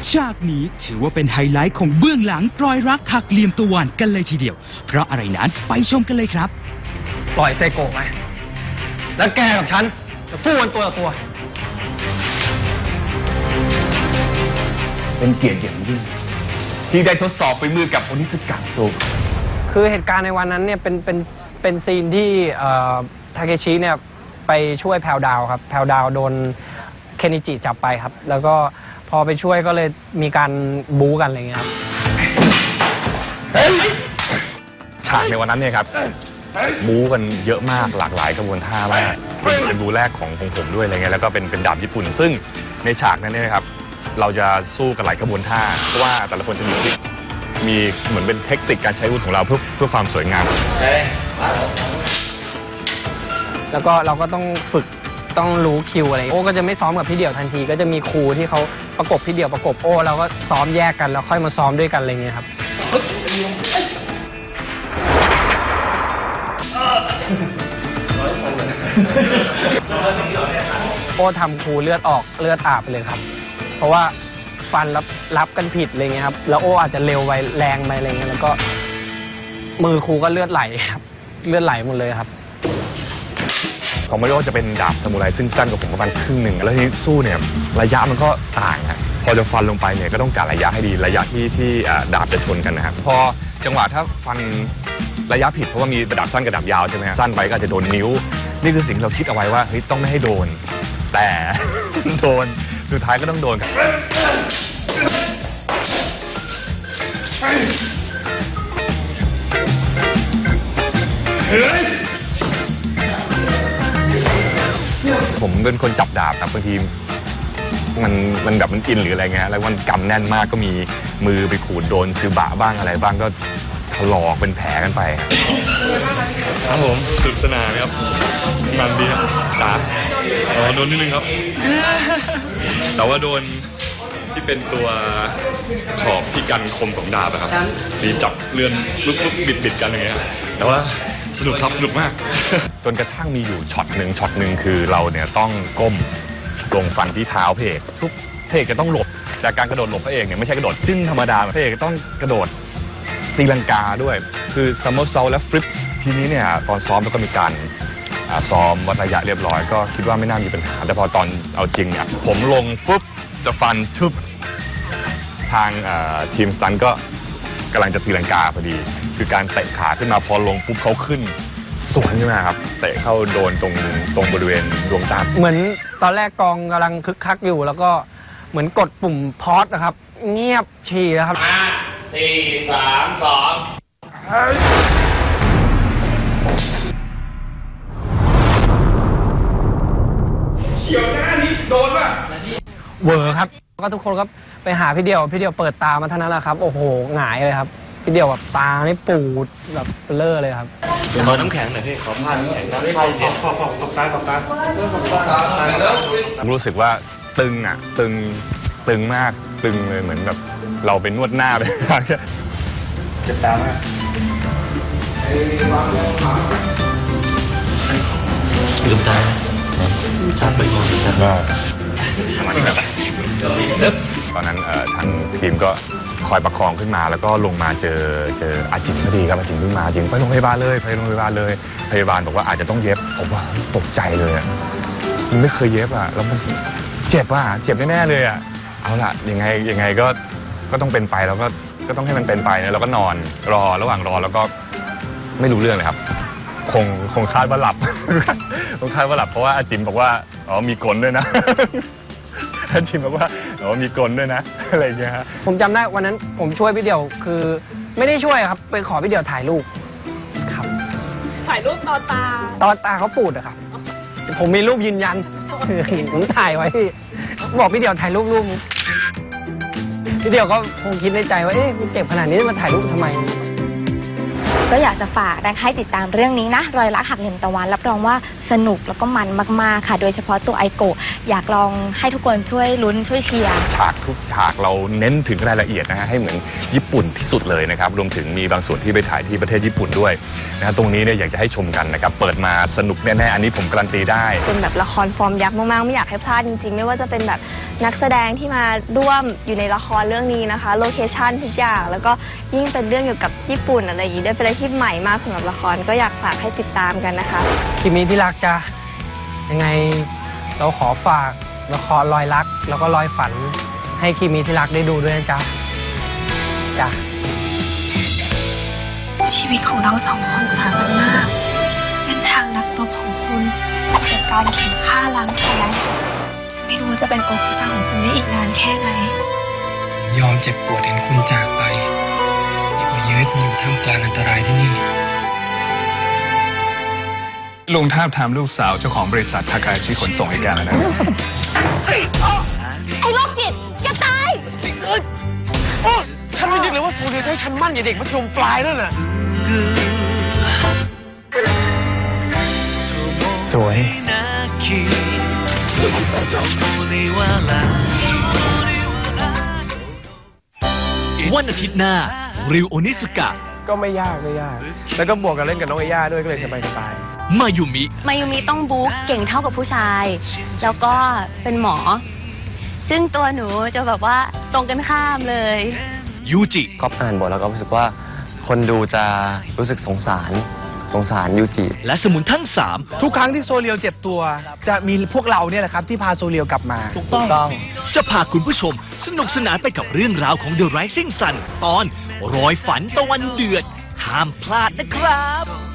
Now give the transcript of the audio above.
ฉากนี้ถือว่าเป็นไฮไลท์ของเบื้องหลังรอยรักหักเหลี่ยมตะวันกันเลยทีเดียวเพราะอะไรนั้นไปชมกันเลยครับปล่อยไซโกะไหมแล้วแกกับฉันจะสู้กันตัวต่อตัวเป็นเกียรติอย่างยิ่งที่ได้ทดสอบฝีมือกับโอนิสกะโซคือเหตุการณ์ในวันนั้นเนี่ยเป็นซีนที่ทาเคชิเนี่ยไปช่วยแพรวดาวครับแพรวดาวโดนเคนิจิจับไปครับแล้วก็พอไปช่วยก็เลยมีการบู๊กันอะไรเงี้ยครับฉากในวันนั้นเนี่ยครับบู๊กันเยอะมากหลากหลายกระบวนท่ามากเป็นบู๊แรกของผมด้วยอะไรเงี้ยแล้วก็เป็นดาบญี่ปุ่นซึ่งในฉากนั้นเนี่ยครับเราจะสู้กันหลายกระบวนท่าเพราะว่าแต่ละคนจะมีเหมือนเป็นเทคนิคการใช้อาวุธของเราเพื่อความสวยงามแล้วก็เราก็ต้องฝึกต้องรู้คิวอะไรโอ้ก็จะไม่ซ้อมกับพี่เดี่ยวทันทีก็จะมีครูที่เขาประกบพี่เดี่ยวประกบโอ้เราก็ซ้อมแยกกันแล้วค่อยมาซ้อมด้วยกันอะไรเงี้ยครับโอ้ทำครูเลือดออกเลือดอาบไปเลยครับเพราะว่าฟันรับกันผิดอะไรเงี้ยครับแล้วโอ้อาจจะเร็วไปแรงไปอะไรเงี้ยแล้วก็มือครูก็เลือดไหลครับเลือดไหลหมดเลยครับของมาริโอจะเป็นดาบซามูไรซึ่งสั้นกว่าผมประมาณครึ่งหนึ่งแล้วที่สู้เนี่ยระยะมันก็ต่างครับพอจะฟันลงไปเนี่ยก็ต้องการระยะให้ดีระยะที่ดาบจะชนกันนะครับพอจังหวะถ้าฟันระยะผิดเพราะว่ามีดาบสั้นกับดาบยาวใช่ไหมครับสั้นไปก็อาจจะโดนนิ้วนี่คือสิ่งที่เราคิดเอาไว้ว่าเฮ้ยต้องไม่ให้โดนแต่โดนสุดท้ายก็ต้องโดนผมเป็นคนจับดาบนะบางทีมันแบบมันอินหรืออะไรเงี้ยแล้วมันกำแน่นมากก็มีมือไปขูดโดนซึบะบ้างอะไรบ้างก็ถลอกเป็นแผลกันไปครับผมสนุกสนานครับมันดีครับจ๋าโดนนิดนึงครับแต่ว่าโดนที่เป็นตัวขอบที่กันคมของดาบครับมีจับเลื่อนลุกบิดกันอย่างเงี้ยแต่ว่าสนุกครับสนุกมากจนกระทั่งมีอยู่ช็อตหนึ่งคือเราเนี่ยต้องก้มลงฟันที่เท้าพระเอกทุกพระเอกจะต้องหลบแต่การกระโดดหลบพระเอกเนี่ยไม่ใช่กระโดดจิ้นธรรมดาพระเอกต้องกระโดดตีลังกาด้วยคือซัมเมอร์ซอลและฟลิปทีนี้เนี่ยตอนซ้อมแล้วก็มีการซ้อมวัดระยะเรียบร้อยก็คิดว่าไม่น่ามีปัญหาแต่พอตอนเอาจริงเนี่ยผมลงปุ๊บจะฟันชึบทางทีมสตันก็กำลังจะตีลังกาพอดีคือการเตะขาขึ้นมาพอลงปุ๊บเขาขึ้นสวนขึ้นมาครับเตะเข้าโดนตรงบริเวณดวงตาเหมือนตอนแรกกองกำลังคึกคักอยู่แล้วก็เหมือนกดปุ่มพอสนะครับเงียบฉี่นะครับ5 4 3 2 เฉียวหน้านี้โดนป่ะเวอร์ครับก็ทุกคนครับไปหาพี่เดี่ยวเปิดตามาเท่านั้นแหละครับโอ้โหหงายเลยครับพี่เดี่ยวแบบตานี่ปูดแบบเลอะเลยครับขอน้ำแข็งหน่อยพี่ขอผ้าน้ำแข็งน้ำใช่ขอตารู้สึกว่าตึงมากตึงเลยเหมือนแบบเราไปนวดหน้าไปเจ็บตามากลืมตาชัดไปก่อนชัดมากตอนนั้นทางทีมก็คอยประคองขึ้นมาแล้วก็ลงมาเจออาจิมพอดีครับอาจิมขึ้นมาอาจิมไปโรงพยาบาลเลยพยาบาลบอกว่าอาจจะต้องเย็บผมว่าตกใจเลยอ่ะมันไม่เคยเย็บอ่ะแล้วมันเจ็บแน่ๆเลยอ่ะเอาล่ะยังไงก็ต้องเป็นไปแล้วก็ต้องให้มันเป็นไปนะเราก็นอนรอระหว่างรอแล้วก็ไม่รู้เรื่องเลยครับคงคาดว่าหลับเพราะว่าอาจิมบอกว่าอ๋อมีกลด้วยนะอาจิมบอกว่าอ๋อมีกลด้วยนะอะไรอย่างเงี้ยฮะผมจำได้วันนั้นผมช่วยพี่เดี่ยวคือไม่ได้ช่วยครับไปขอพี่เดี่ยวถ่ายรูปครับถ่ายรูปตอนตาเขาปูดอะครับผมมีรูปยืนยันผมถ่ายไว้บอกพี่เดี่ยวถ่ายรูปพี่เดี่ยวก็คงคิดในใจว่าเอ๊ะเจ็บขนาดนี้มาถ่ายรูปทำไมก็อยากจะฝากนะคะให้ติดตามเรื่องนี้นะรอยรักหักเหลี่ยมตะวันรับรองว่าสนุกแล้วก็มันมากๆค่ะโดยเฉพาะตัวไอโกะอยากลองให้ทุกคนช่วยลุ้นช่วยเชียร์ทุกฉากเราเน้นถึงรายละเอียดนะฮะให้เหมือนญี่ปุ่นที่สุดเลยนะครับรวมถึงมีบางส่วนที่ไปถ่ายที่ประเทศญี่ปุ่นด้วยนะตรงนี้เนี่ยอยากจะให้ชมกันนะครับเปิดมาสนุกแน่ๆอันนี้ผมการันตีได้เป็นแบบละครฟอร์มยักษ์มากๆไม่อยากให้พลาดจริงๆไม่ว่าจะเป็นแบบนักแสดงที่มาร่วมอยู่ในละครเรื่องนี้นะคะโลเคชั่นทุกอย่างแล้วก็ยิ่งเป็นเรื่องเกี่ยวกับญี่ปุ่นอะไรอย่างนี้ด้วยเป็นอะไรที่ใหม่มากสำหรับละครก็อยากฝากให้ติดตามกันนะคะคิมิที่รักจ้ะยังไงเราขอฝากละครรอยรักแล้วก็รอยฝันให้คิมิที่รักได้ดูด้วยนะจ๊ะจ้ะชีวิตของเราสองคนต่างกันมากเส้นทางนักรบของคุณจากการเข็นฆ่าล้างแค้นฉันไม่รู้ว่าจะเป็นอุปสรรคของคุณได้อีกนานแค่ไหนยอมเจ็บปวดเห็นคุณจากไปดีกว่ายื้อให้คุณอยู่ท่ามกลางอันตรายที่นี่ลงทาบทามลูกสาวเจ้าของบริษัททาคาชิขนส่งให้แกแล้วนะไอ้โรคจิตแกตายฉันไม่นึกเลยว่าโซเดียจะให้ฉันมั่นอย่างเด็กมัธยมปลายนั่นน่ะสวยวันอาทิตย์หน้าริวโอนิสุกะก็ไม่ยาก แล้วก็บวกกับเล่นกับน้องเอย่าด้วยก็เลยสบายมายุมิมายูมิต้องบุ๊กเก่งเท่ากับผู้ชาย แล้วก็เป็นหมอ ซึ่งตัวหนูจะแบบว่าตรงกันข้ามเลยยูจิก็อ่านบทแล้วก็รู้สึกว่าคนดูจะรู้สึกสงสารยูจิและสมุนทั้งสามทุกครั้งที่โซเรียวเจ็บตัว จะมีพวกเราเนี่ยแหละครับที่พาโซเรียวกลับมาถูกต้องจะพาคุณผู้ชมสนุกสนานไปกับเรื่องราวของ The Rising Sun ตอนรอยฝันตะวันเดือดห้ามพลาดนะครับ